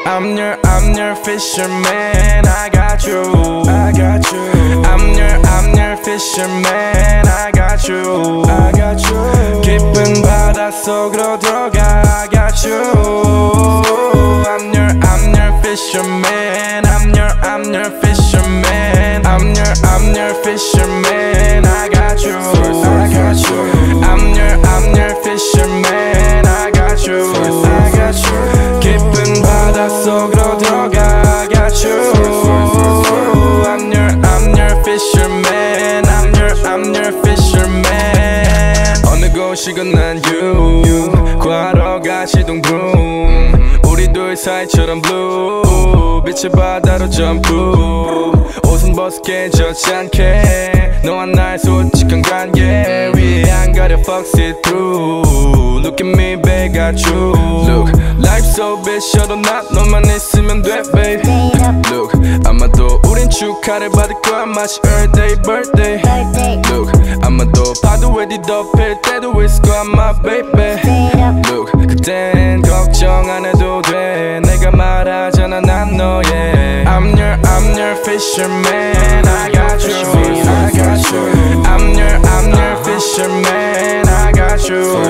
I'm your fisherman. I got you. I'm your fisherman. I got you. 깊은 바닷속으로 들어가. I got you. I'm your fisherman. I'm your fisherman. I'm your fisherman. I got you. I'm your fisherman. I got you. 깊은 바닷속으로 들어가. I got you. I'm your fisherman. I'm your fisherman. 어느 곳이건 난 you. 구하러 가 시동vroom. 우리 둘 사이처럼 blue. 빛의 바다로 점프. 옷은 벗게 젖지 않게. 너와 나의 솔직한 관계 위에 안 가려 fuck it through. Look at me babe got you. Look life's so bitch 셔도 나 너만 있으면 돼 babe. Look 아마도 우린 축하를 받을 거야 마치 earth day birthday. Look 아마도 파도 위에 뒤덮일 때도 있을 거야 my baby. Look 그땐 걱정 안 해도 돼 내가 말하잖아 난 너의 I'm your fisherman. I got you. I'm your fisherman. I got you.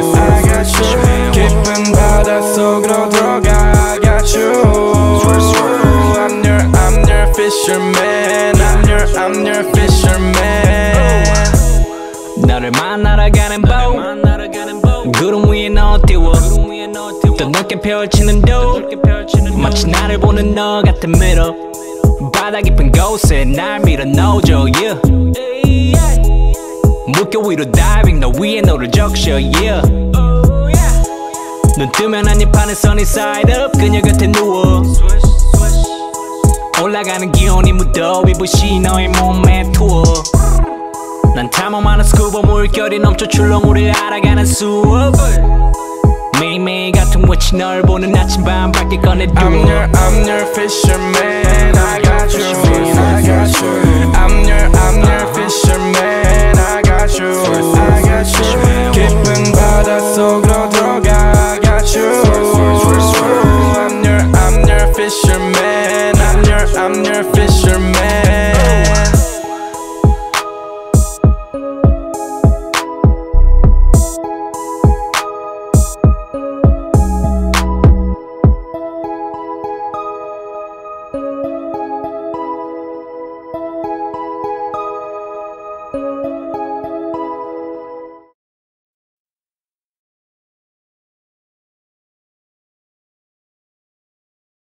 깊은 바닷속으로 들어가. I got you. I'm your fisherman. I'm your fisherman. 너를 만나러 가는 boat 구름 위에 너 띄워 또 넓게 펼치는 도 마치 나를 보는 너 같은 미러 바다 깊은 곳에 날 밀어넣어줘 yeah. 물결 위로 다이빙 너 위에 너를 적셔 yeah. 눈 뜨면 한입하는 sunny side up 그녀 곁에 누워 올라가는 기온이 무더위 부시 너의 몸에 투어 난 탐험 많은 스쿠버 물결이 넘쳐 출렁우릴 알아가는 수업 매일매일 같은 워치 널 보는 아침 밤 밝게 꺼내줘 I'm your fisherman. I got you. I'm your